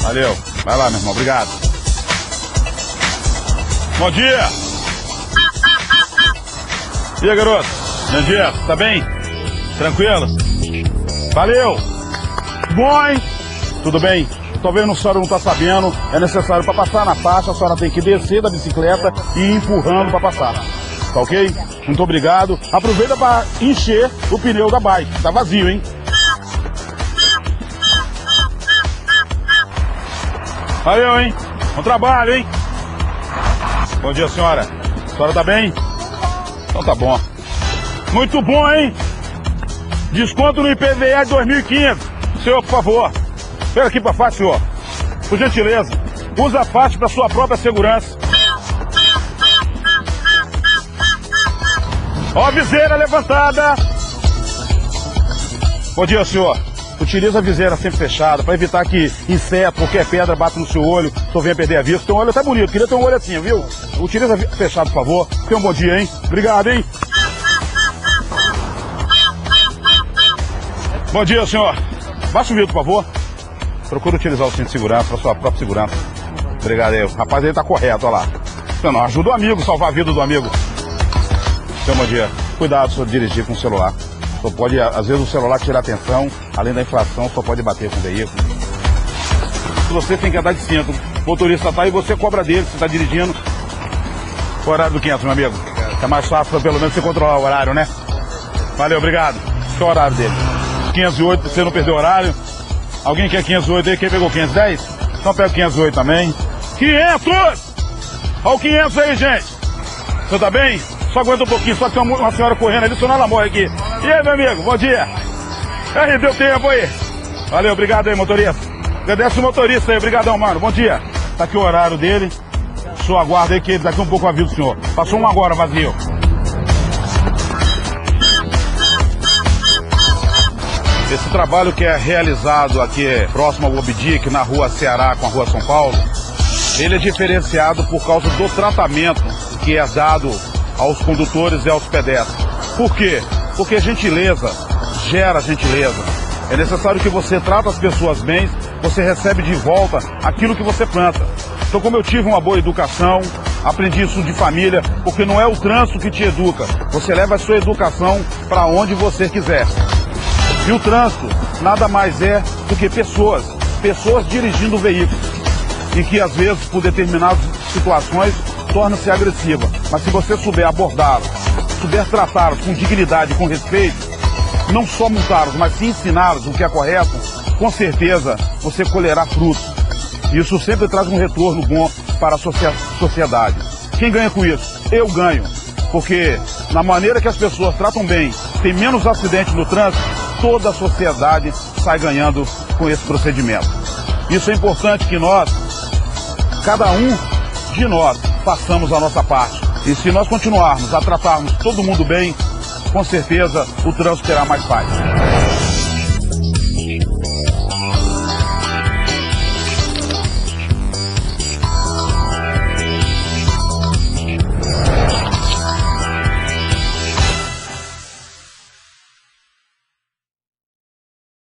Valeu. Vai lá, meu irmão. Obrigado. Bom dia. E aí, garoto? Bom dia. Tá bem? Tranquilo? Valeu. Bom, hein? Tudo bem? Talvez a senhora não está sabendo, é necessário para passar na faixa, a senhora tem que descer da bicicleta e ir empurrando para passar. Tá ok? Muito obrigado. Aproveita para encher o pneu da bike. Tá vazio, hein? Valeu, hein? Bom trabalho, hein? Bom dia, senhora. A senhora tá bem? Então tá bom. Muito bom, hein? Desconto no IPVA de 2015. Senhor, por favor. Pega aqui pra faixa, senhor. Por gentileza. Usa a faixa para sua própria segurança. Ó a viseira levantada. Bom dia, senhor. Utiliza a viseira sempre fechada para evitar que inseto, qualquer pedra bata no seu olho, o senhor venha perder a vista. Tem um olho até bonito, queria ter um olho assim, viu? Utiliza fechado, por favor. Tenha um bom dia, hein? Obrigado, hein? Bom dia, senhor. Baixa o vidro, por favor. Procura utilizar o cinto de segurança para sua própria segurança. Obrigado aí. O rapaz aí tá correto, olha lá. Então, não, ajuda o amigo, salvar a vida do amigo. Então, bom dia. Cuidado se dirigir com o celular. Só pode, às vezes, o celular tira atenção, além da inflação, só pode bater com o veículo. Você tem que andar de cinto. O motorista tá e você cobra dele, você está dirigindo. O horário do 500, meu amigo. É mais fácil, pelo menos, você controlar o horário, né? Valeu, obrigado. Qual é o horário dele? 508, você não perdeu o horário. Alguém quer 508 aí? Quem pegou 510? Então pega 508 também. 500! Olha o 500 aí, gente. Você tá bem? Só aguenta um pouquinho, só que tem uma senhora correndo ali, senão ela morre aqui. E aí, meu amigo, bom dia. Aí, deu tempo aí. Valeu, obrigado aí, motorista. Agradece o motorista aí, obrigadão, mano. Bom dia. Tá aqui o horário dele. O senhor aguarda aí que daqui um pouco eu aviso o senhor. Passou um agora, vazio. Esse trabalho que é realizado aqui próximo ao Obdic, na rua Ceará com a rua São Paulo, ele é diferenciado por causa do tratamento que é dado aos condutores e aos pedestres. Por quê? Porque gentileza gera gentileza. É necessário que você trate as pessoas bem, você recebe de volta aquilo que você planta. Então, como eu tive uma boa educação, aprendi isso de família, porque não é o trânsito que te educa, você leva a sua educação para onde você quiser. E o trânsito nada mais é do que pessoas dirigindo veículos, e que às vezes, por determinadas situações, torna-se agressiva. Mas se você souber abordá-los, souber tratá-los com dignidade, com respeito, não só multá-los, mas sim ensiná-los o que é correto, com certeza você colherá frutos. Isso sempre traz um retorno bom para a sociedade. Quem ganha com isso? Eu ganho. Porque na maneira que as pessoas tratam bem, tem menos acidentes no trânsito, toda a sociedade sai ganhando com esse procedimento. Isso é importante que nós, cada um de nós, façamos a nossa parte. E se nós continuarmos a tratarmos todo mundo bem, com certeza o trânsito terá mais paz.